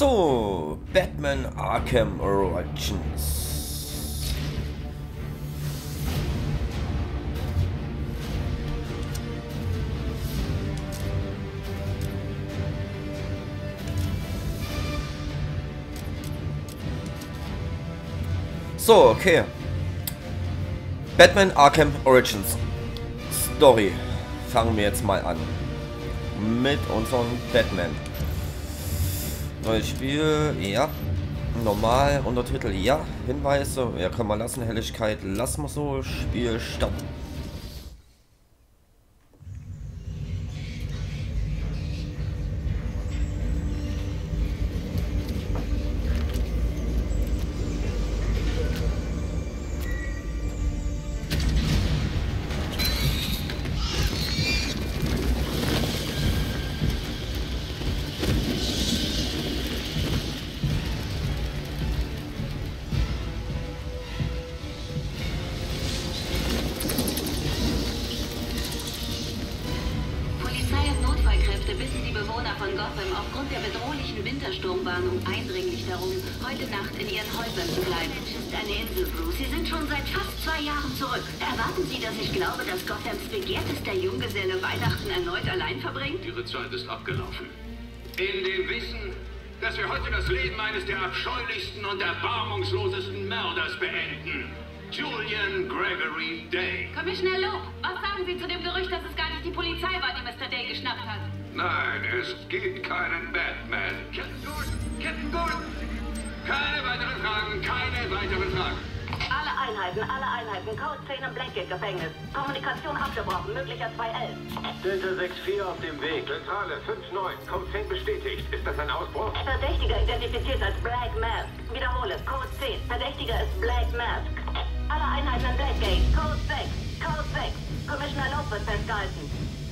So, Batman Arkham Origins. So, okay. Batman Arkham Origins Story. Fangen wir jetzt mal an. Mit unserem Batman. Neues Spiel, ja. Normal, Untertitel, ja. Hinweise, ja, können wir lassen. Helligkeit, lassen wir so. Spiel starten. Aufgrund der bedrohlichen Wintersturmwarnung eindringlich darum, heute Nacht in Ihren Häusern zu bleiben. Es ist eine Insel, Bruce. Sie sind schon seit fast 2 Jahren zurück. Erwarten Sie, dass ich glaube, dass Gothams begehrtester Junggeselle Weihnachten erneut allein verbringt? Ihre Zeit ist abgelaufen. In dem Wissen, dass wir heute das Leben eines der abscheulichsten und erbarmungslosesten Mörders beenden. Julian Gregory Day. Commissioner Loeb, was sagen Sie zu dem Gerücht, dass es gar nicht die Polizei war, die Mr. Day geschnappt hat? Nein, es gibt keinen Batman. Captain Gordon! Keine weiteren Fragen, keine weiteren Fragen. Alle Einheiten, Code 10 im Blackgate-Gefängnis. Kommunikation abgebrochen, möglicher 211. Delta 6-4 auf dem Weg. Zentrale 5-9, Code 10 bestätigt. Ist das ein Ausbruch? Verdächtiger identifiziert als Black Mask. Wiederhole, Code 10. Verdächtiger ist Black Mask. Alle Einheiten in Blackgate. Code 6. Code 6. Commissioner Loeb wird festgehalten.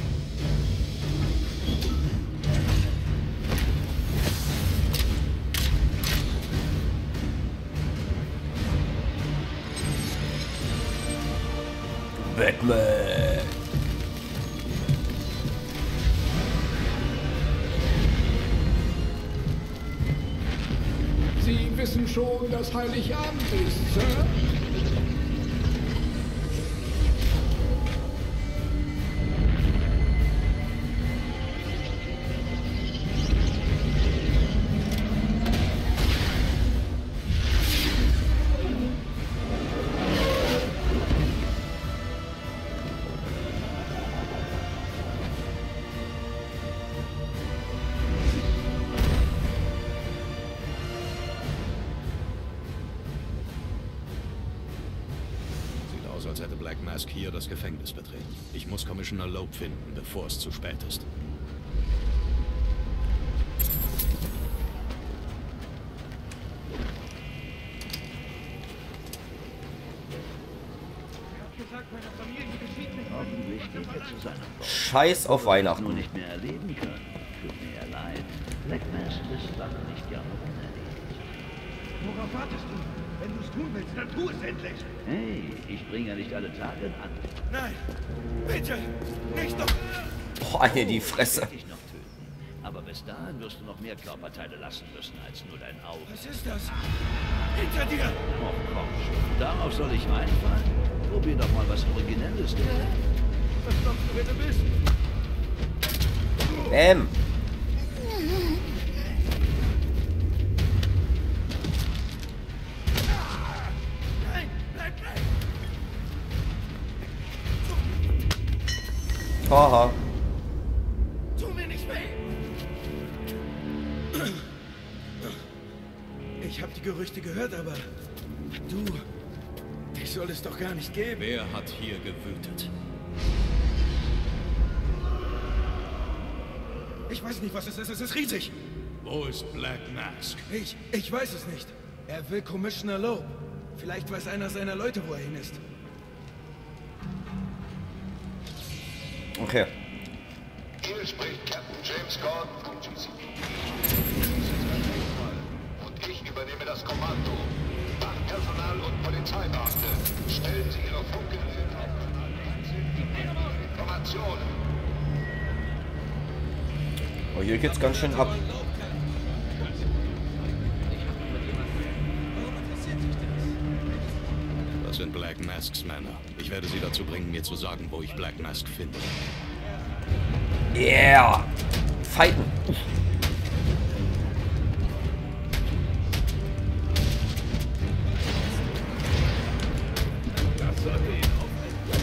Batman. Sie wissen schon, dass Heiligabend ist, Sir? Als hätte Black Mask hier das Gefängnis betreten. Ich muss Commissioner Loeb finden, bevor es zu spät ist. Scheiß auf Weihnachten. Nur nicht mehr erleben können. Tut mir ja leid. Black Mask ist lange nicht gerne unerledigt. Worauf wartest du? Wenn du es tun willst, dann tu es endlich! Hey, ich bringe ja nicht alle Tage an. Nein! Bitte! Nicht noch! Boah, Alter, die Fresse. Ich noch töten. Aber bis dahin wirst du noch mehr Körperteile lassen müssen als nur dein Auge. Was ist das? Hinter dir! Oh, komm schon. Darauf soll ich reinfallen? Probier doch mal was Originelles. Was glaubst du, wer du bist? Haha. Tu mir nicht weh! Ich habe die Gerüchte gehört, aber dich soll es doch gar nicht geben. Wer hat hier gewütet? Ich weiß nicht, was es ist. Es ist riesig. Wo ist Black Mask? Ich weiß es nicht. Er will Commissioner Loeb. Vielleicht weiß einer seiner Leute, wo er hin ist. Okay. Hier spricht Captain James Gordon vom GCPD. Und ich übernehme das Kommando. Wachpersonal und Polizeibeamte, stellen Sie Ihre Funkgeräte auf. Informationen. Oh, hier geht's ganz schön ab. sind Black Masks Männer. Ich werde sie dazu bringen, mir zu sagen, wo ich Black Mask finde. Yeah! Fighten! Das sollte ihn aufhalten.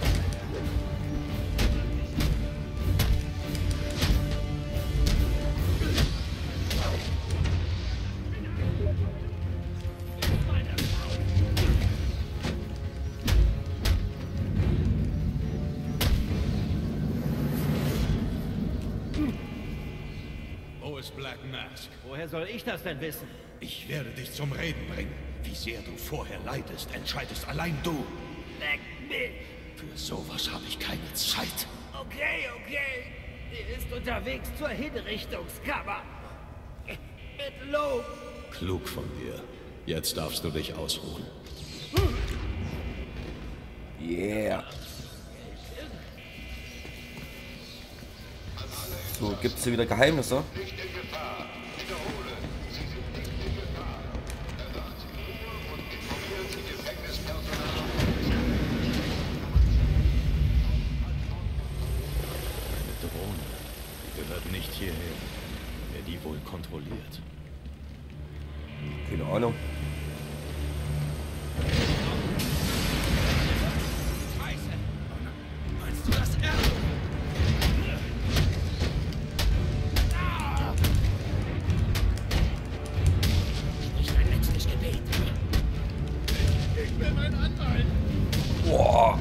Wo ist Black Mask? Woher soll ich das denn wissen? Ich werde dich zum Reden bringen. Wie sehr du vorher leidest, entscheidest allein du. Leck mich! Für sowas habe ich keine Zeit. Okay. Er ist unterwegs zur Hinrichtungskammer. Mit Lob. Klug von dir. Jetzt darfst du dich ausruhen. Yeah! So, gibt's hier wieder Geheimnisse? Nicht in Gefahr. Wiederhole. Sie sind nicht in Gefahr. Erwarten Sie Ruhe und informieren Sie Gefängnispersonal. Eine Drohne. Die gehört nicht hierher. Wer die wohl kontrolliert. Keine Ahnung. Meinst du das ernst? Ich will meinen Anwalt. Boah!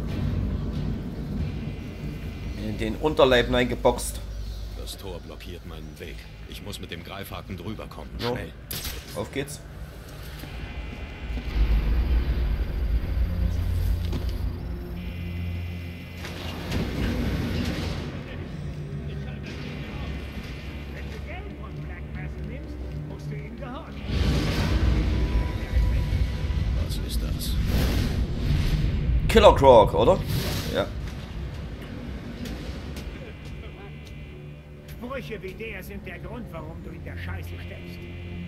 In den Unterleib hineingeboxt. Das Tor blockiert meinen Weg. Ich muss mit dem Greifhaken drüber kommen. So. Schnell. Auf geht's. Was ist das? Killer Croc, oder? Ja. Sprüche wie der sind der Grund, warum du in der Scheiße steckst.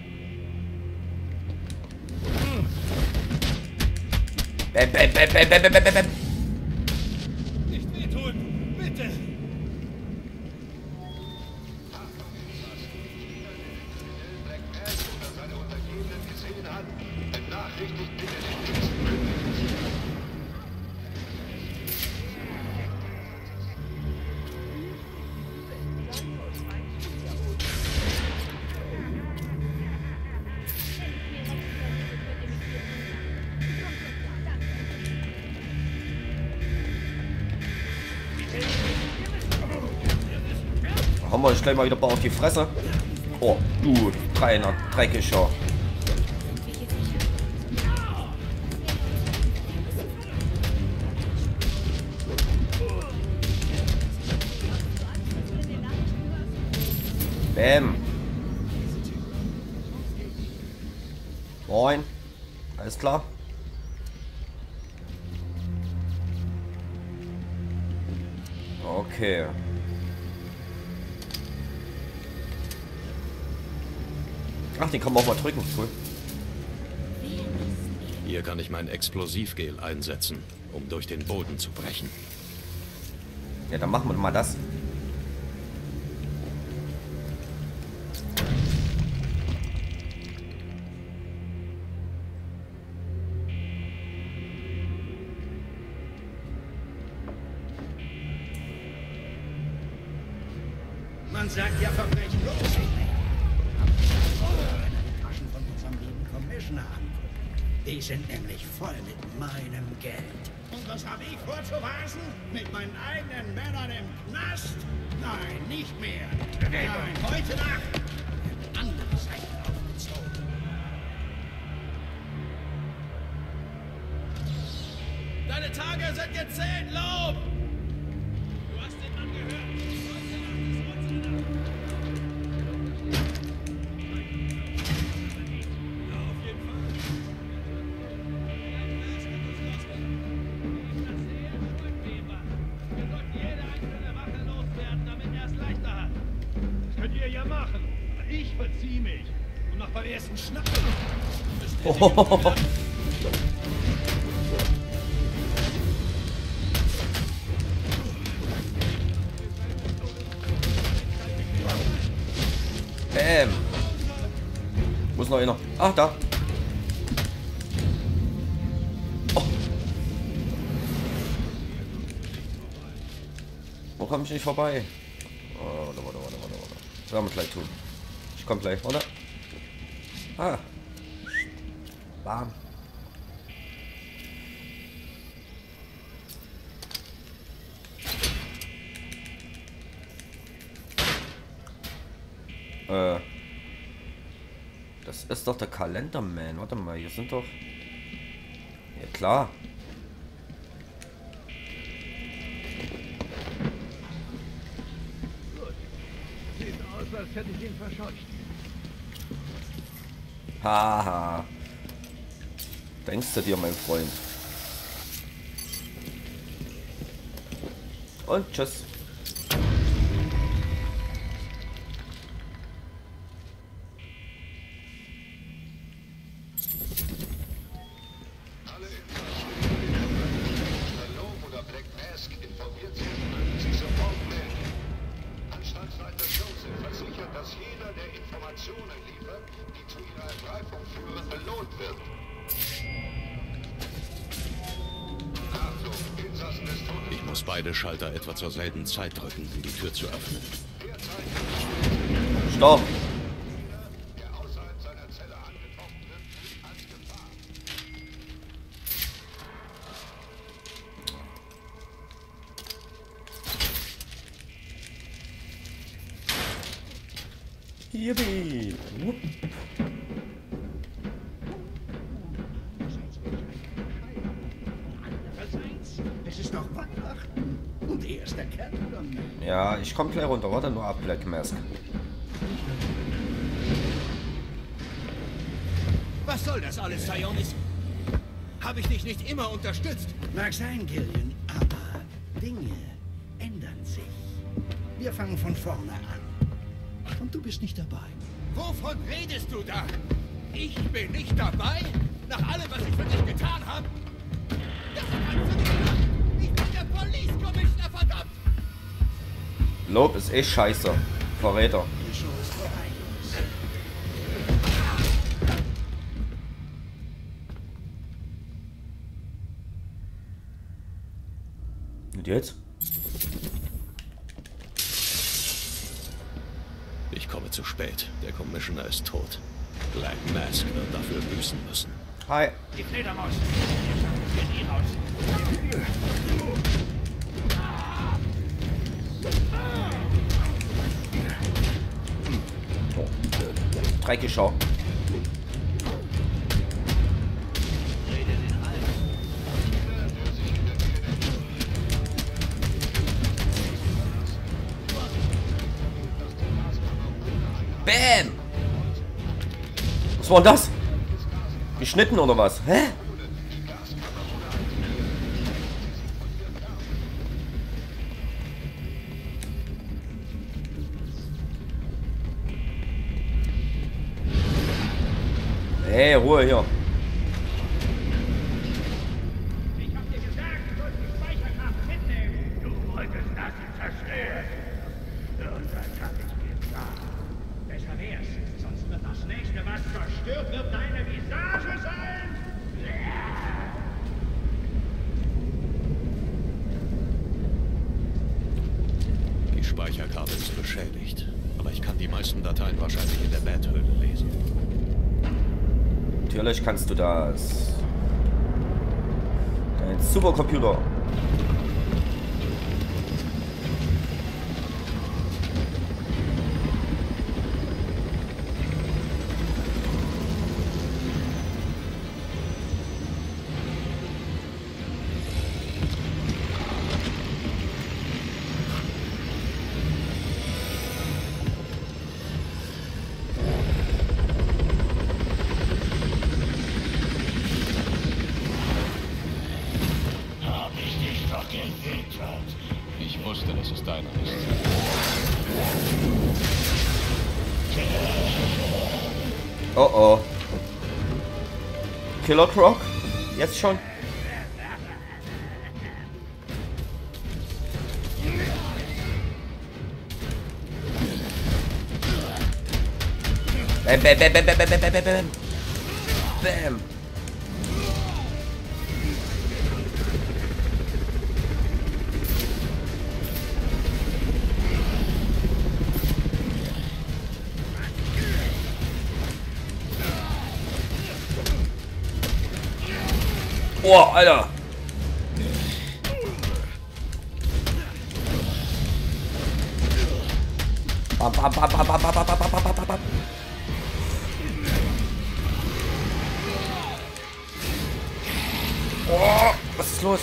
Bäm, bäm, bäm, bäm, bäm, bäm, bäm, bäm. Nicht wehtun, bitte. Black Mask oder seine Untergebenen gesehen hat, benachrichtigt bitte den nächsten Kündigen. Haben wir gleich mal wieder ein paar auf die Fresse. Oh, du kleiner Dreckiger. Bäm. Moin. Alles klar? Okay. Ach, den kann man auch mal drücken. Cool. Hier kann ich mein Explosivgel einsetzen, um durch den Boden zu brechen. Ja, dann machen wir mal das. Man sagt ja Verbrechen los. Taschen von unserem lieben Commissioner angucken. Die sind nämlich voll mit meinem Geld. Und was habe ich vorzuweisen? Mit meinen eigenen Männern im Knast? Nein, nicht mehr. Nein, heute Nacht wird andere Seiten aufgezogen. Deine Tage sind gezählt, Lob! Du hast den Mann gehört. Ich verzieh mich. Und nach beim ersten Schnapp. ist noch einer. Ach, da. Oh. Wo komme ich nicht vorbei? Oh, warte. Das werden wir gleich tun. Ich komme gleich, oder? Ah. Bam. Das ist doch der Kalenderman. Warte mal, hier sind doch... Ja, klar. Gut. Sieht aus, als hätte ich ihn verscheucht. Haha. Denkst du dir, mein Freund? Und tschüss. Ich muss beide Schalter etwa zur selben Zeit drücken, um die Tür zu öffnen. Stopp! Yippie! Wupp. Es ist noch Weihnachten und er ist der Calendarman. Ja, ich komm gleich runter. Warte nur ab, Black Mask. Was soll das alles, Sionis? Habe ich dich nicht immer unterstützt? Mag sein, Gillian, aber Dinge ändern sich. Wir fangen von vorne an. Und du bist nicht dabei. Wovon redest du da? Ich bin nicht dabei? Nach allem, was ich für dich getan habe? Das kannst du nicht machen! Ich bin der Police Commissioner, verdammt! Lob ist eh scheiße. Verräter. Die Show ist vorbei. Und jetzt? Ich komme zu spät. Der Commissioner ist tot. Black Mask wird dafür büßen müssen. Hi. Die Fledermaus. Wir schaffen es hier nie raus. Dreckgeschau. Bam! Was war denn das? Geschnitten oder was? Hä? Hey, Ruhe hier. Ich hab dir gesagt, du sollst die Speicherkarte mitnehmen. Du wolltest das zerstören. Und das hab ich getan. Besser wär's, sonst wird das nächste, was zerstört wird, deine Visage sein. Die Speicherkarte ist beschädigt. Aber ich kann die meisten Dateien wahrscheinlich in der Bat-Höhle lesen. Natürlich kannst du das. Ein Supercomputer. Ich wusste, dass es deiner ist. Oh oh. Killer Croc? Jetzt schon? Bam, bam, bam, bam, bam, bam, bam, bam, bam. Bam. Oh, Alter. Bam, bam, bam, bam, bam, bam, bam, bam, bam, bam, bam. Oh, was ist los?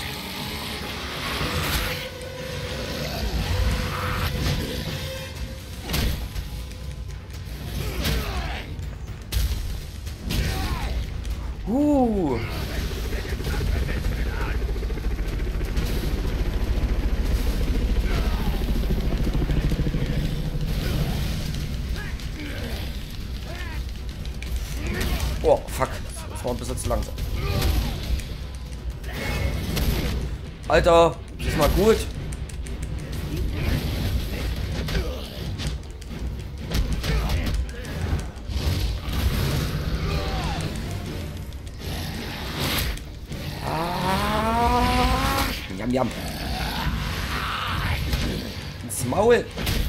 Oh, fuck. Das war ein bisschen zu langsam. Alter, das ist mal gut. Jam, jam. Ins Maul.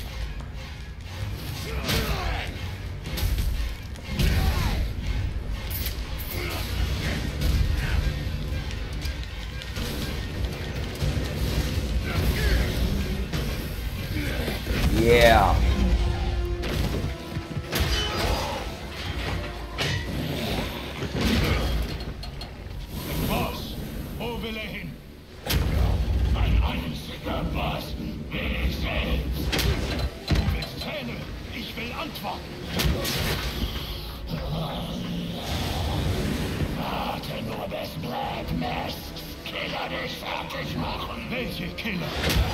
Yeah. Boss, wo will er hin? Mein einziger Boss bin ich selbst. Du willst Zähne, ich will Antworten. Warte nur, bis Black Masks Killer dich fertig machen. Welche Killer?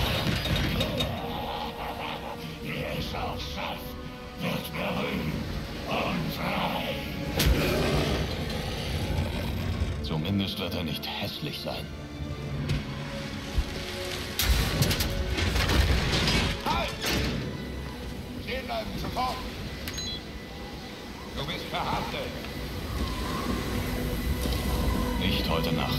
Wie es auch schafft, wird berühmt und frei. Zumindest wird er nicht hässlich sein. Halt! Stehen bleiben, sofort! Du bist verhaftet! Nicht heute Nacht.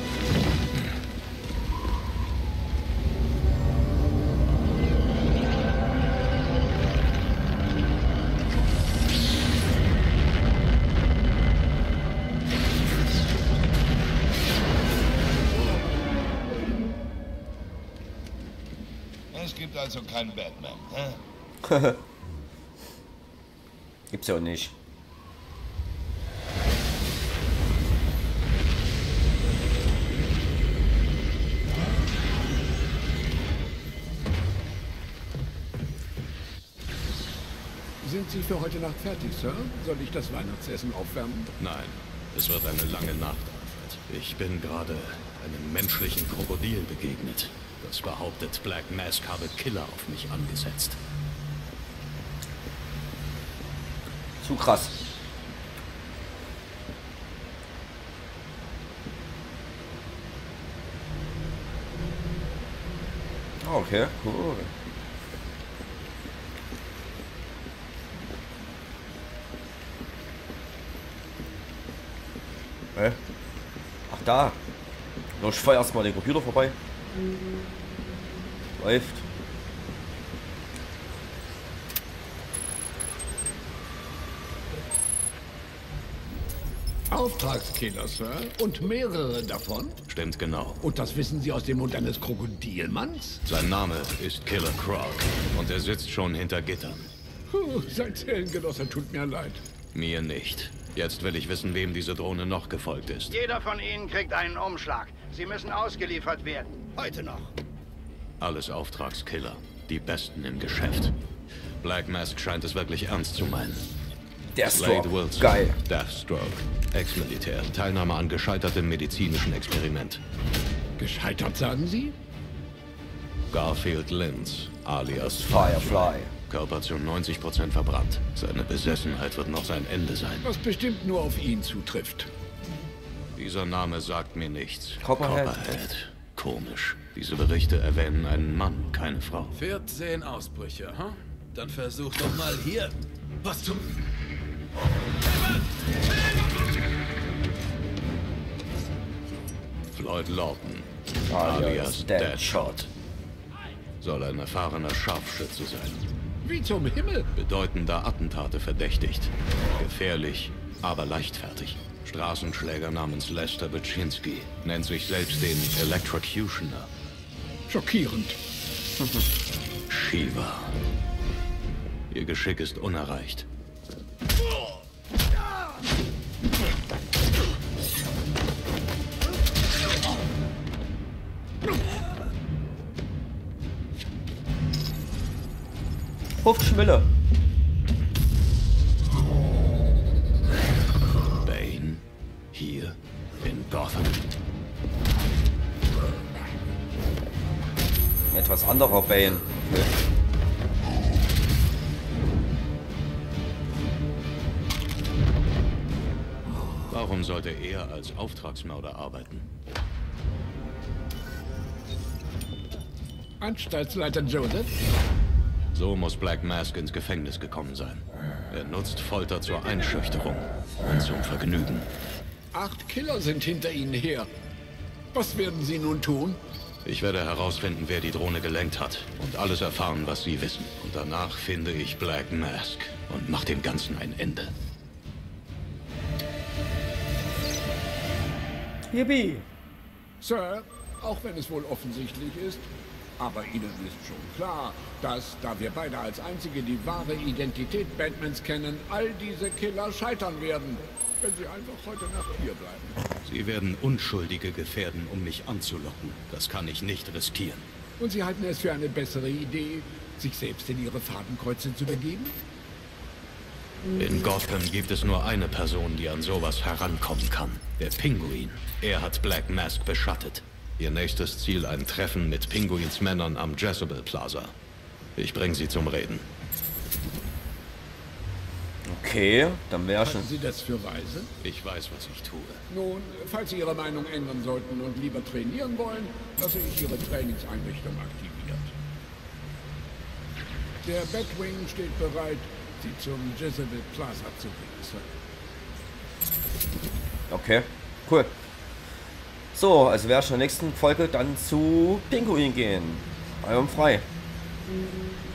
Es gibt also keinen Batman, hä? Gibt's ja auch nicht. Sind Sie für heute Nacht fertig, Sir? Soll ich das Weihnachtsessen aufwärmen? Nein, es wird eine lange Nacht, Alfred. Ich bin gerade einem menschlichen Krokodil begegnet. Das behauptet, Black Mask habe Killer auf mich angesetzt. Zu krass. Okay, cool. Ach da. Ich fahre erstmal den Computer vorbei. Läuft. Auftragskiller, Sir. Und mehrere davon? Stimmt genau. Und das wissen Sie aus dem Mund eines Krokodilmanns? Sein Name ist Killer Croc und er sitzt schon hinter Gittern. Sein Zellengenosse tut mir leid. Mir nicht. Jetzt will ich wissen, wem diese Drohne noch gefolgt ist. Jeder von Ihnen kriegt einen Umschlag. Sie müssen ausgeliefert werden. Heute noch. Alles Auftragskiller. Die Besten im Geschäft. Black Mask scheint es wirklich ernst zu meinen. Slade Wilson, geil. Deathstroke, Ex-Militär, Teilnahme an gescheitertem medizinischen Experiment. Gescheitert, sagen Sie? Garfield Lynch, alias Firefly. Körper zu 90% verbrannt. Seine Besessenheit wird noch sein Ende sein. Was bestimmt nur auf ihn zutrifft. Dieser Name sagt mir nichts. Copperhead. Komisch. Diese Berichte erwähnen einen Mann, keine Frau. 14 Ausbrüche, hm? Dann versuch doch mal hier. Was zum... Floyd Lawton, alias Deadshot. Soll ein erfahrener Scharfschütze sein. Wie zum Himmel? Bedeutender Attentate verdächtigt. Gefährlich, aber leichtfertig. Straßenschläger namens Lester Baczynski. Nennt sich selbst den Electrocutioner. Schockierend. Shiva. Ihr Geschick ist unerreicht. Puftschwille. Bane. Hier. In Gotham. Etwas anderer Bane. Okay. Warum sollte er als Auftragsmörder arbeiten? Anstaltsleiter Joseph? So muss Black Mask ins Gefängnis gekommen sein. Er nutzt Folter zur Einschüchterung und zum Vergnügen. 8 Killer sind hinter Ihnen her. Was werden Sie nun tun? Ich werde herausfinden, wer die Drohne gelenkt hat und alles erfahren, was Sie wissen. Und danach finde ich Black Mask und mache dem Ganzen ein Ende. Yippie. Sir, auch wenn es wohl offensichtlich ist, aber Ihnen ist schon klar, dass, da wir beide als Einzige die wahre Identität Batmans kennen, all diese Killer scheitern werden, wenn sie einfach heute Nacht hier bleiben. Sie werden Unschuldige gefährden, um mich anzulocken. Das kann ich nicht riskieren. Und Sie halten es für eine bessere Idee, sich selbst in Ihre Fadenkreuze zu begeben? In Gotham gibt es nur eine Person, die an sowas herankommen kann. Der Pinguin. Er hat Black Mask beschattet. Ihr nächstes Ziel ein Treffen mit Pinguins Männern am Jezebel Plaza. Ich bringe sie zum Reden. Okay, dann wäre schon... Halten Sie das für weise? Ich weiß, was ich tue. Nun, falls Sie Ihre Meinung ändern sollten und lieber trainieren wollen, lasse ich Ihre Trainingseinrichtung aktiviert. Der Batwing steht bereit, Sie zum Jezebel Plaza zu bringen, Sir. Okay, cool. So, also werde ich in der nächsten Folge dann zu Pinguin gehen. Einwandfrei.